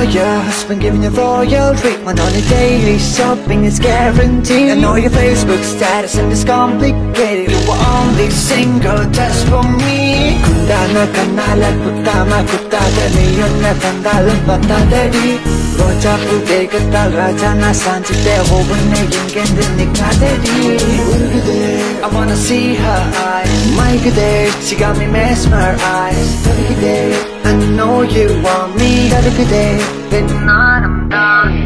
your husband giving you royal treatment on a daily shopping is guaranteed. I know your Facebook status and it's complicated. You were only single just for me. Kunda na kanala kutta ma kutta dali yunna kandalam patadari. Roja pude katal raja na sanchi te hobunne yingendi nikadari. I wanna see her eyes. My good day, she got me mesmerized. Every day, I know you want me. Every day, but not I'm done.